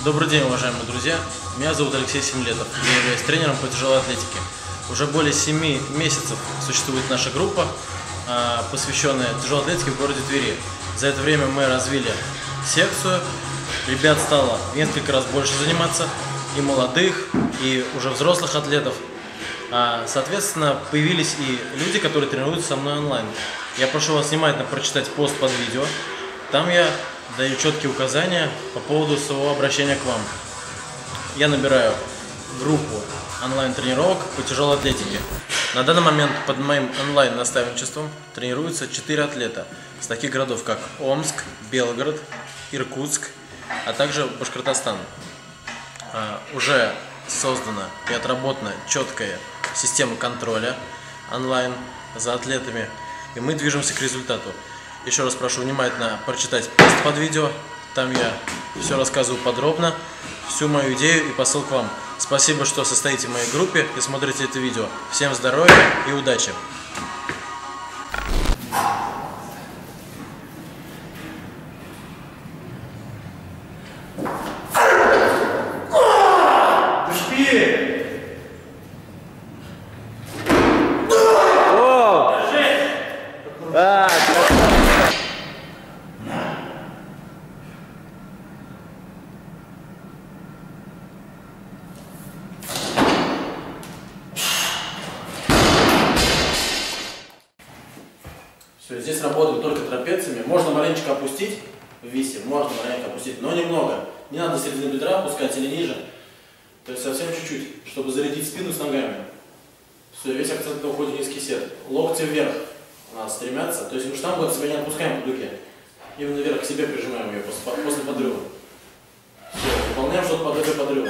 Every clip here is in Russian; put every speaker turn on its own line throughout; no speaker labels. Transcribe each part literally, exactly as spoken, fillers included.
Добрый день, уважаемые друзья! Меня зовут Алексей Семлетов, я являюсь тренером по тяжелой атлетике. Уже более семи месяцев существует наша группа, посвященная тяжелой атлетике в городе Твери. За это время мы развили секцию, ребят стало в несколько раз больше заниматься, и молодых, и уже взрослых атлетов. Соответственно, появились и люди, которые тренируются со мной онлайн. Я прошу вас внимательно прочитать пост под видео. Там я даю четкие указания по поводу своего обращения к вам. Я набираю группу онлайн-тренировок по тяжелой атлетике. На данный момент под моим онлайн-наставничеством тренируются четыре атлета с таких городов, как Омск, Белгород, Иркутск, а также Башкортостан. Уже создана и отработана четкая система контроля онлайн за атлетами, и мы движемся к результату. Еще раз прошу внимательно прочитать пост под видео, там я все рассказываю подробно, всю мою идею и посыл к вам. Спасибо, что состоите в моей группе и смотрите это видео. Всем здоровья и удачи! Все, здесь работают только трапециями. Можно маленечко опустить в висе, можно маленько опустить, но немного. Не надо середину бедра опускать или ниже. То есть совсем чуть-чуть, чтобы зарядить спину с ногами. Все, весь акцент на уходе в низкий сет. Локти вверх у нас стремятся. То есть мы штангу от себя не отпускаем по дуге. Именно вверх к себе прижимаем ее после, после подрыва. Все, выполняем что-то подобие подрыва.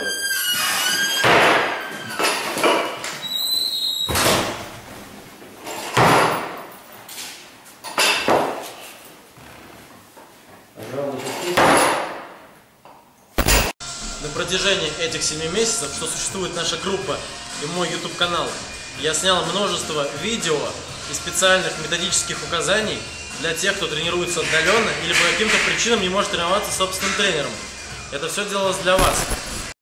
На протяжении этих семи месяцев, что существует наша группа и мой YouTube канал, я снял множество видео и специальных методических указаний для тех, кто тренируется отдаленно или по каким-то причинам не может тренироваться с собственным тренером. Это все делалось для вас.